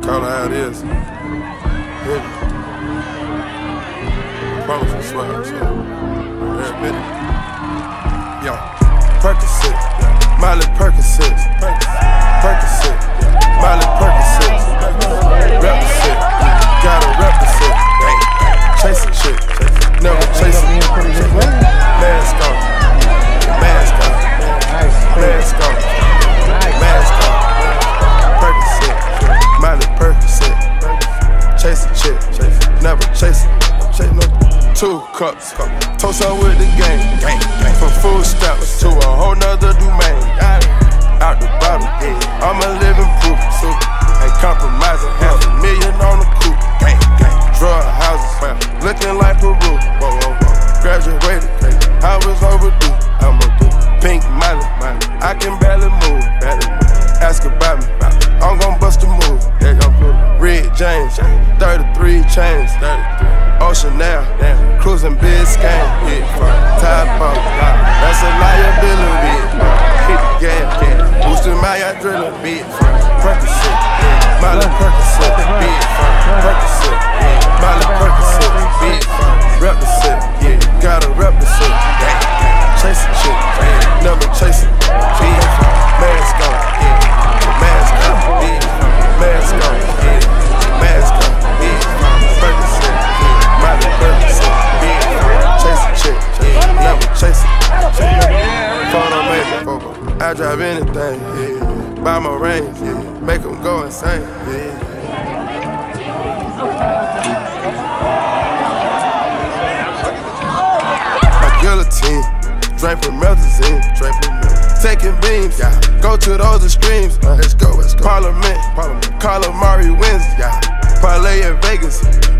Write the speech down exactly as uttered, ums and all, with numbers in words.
Call it how it is. Yeah. Promise you swag, so every minute. Yo, Percocet, Miley Percocet, Percocet, Miley Percocet, represent, gotta represent. Chase a chick, never chase a mask on, mask on, mask on, mask on. Percocet, Miley Percocet, chase a chick, never chase it. Two cups, toast up with the game, from food stamps to a whole nother domain. Out the bottle, I'm a living proof, so ain't compromising. Half a million on the coupe, drug houses, looking like Peru. Graduated, I was overdue. I'm a pink Miley, I can barely move. Ask about me, I'm gon' bust a move. Red James, thirty-three chains, Ocean now, cruising Biscayne, top off, that's a liability. Hit the gas, boosting my adrenaline, bitch. Percocet, Miley Percocet, bitch. Percocet, Miley Percocet, bitch. Represent, yeah, gotta represent. Chase a chick, never chase it, bitch. Mask on, yeah, mask on, bitch. Mask on, yeah, mask on, bitch. Percocet, yeah, Miley Percocet, bitch. Chase a chick, yeah, never chase it. Photo making, photo. I drive anything, yeah. Buy my range, yeah. Make them go insane, yeah. My guillotine, drink from Melazine, drink from Melazine. Taking beams, yeah. Go to those extremes, uh, let's go, let's go. Parliament, Parliament. Calamari wins, yeah. Parlay in Vegas,